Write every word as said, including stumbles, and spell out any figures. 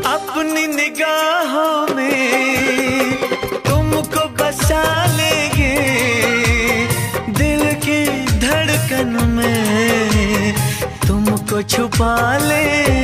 अपनी निगाहों में तुमको बसा लेंगे, दिल की धड़कन में तुमको छुपा ले।